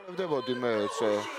ვდებოდი მეც.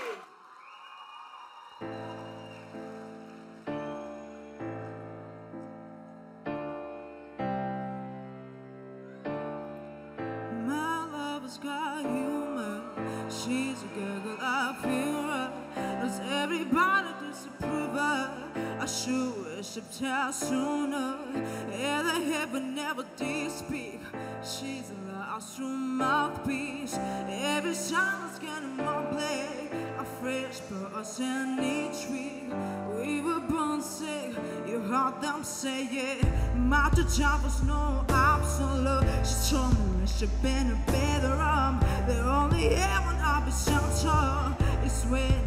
My lover's got humor. She's a giggle, I feel her. Does everybody disapprove her? I sure wish I'd tell sooner. Yeah, the heaven never did speak. She's a lost true mouthpiece. Every silence getting more play. A fresh person each week. We were born sick. You heard them say it. My job was no absolute. She told me she'd been a better The only heaven I'll be shelter is when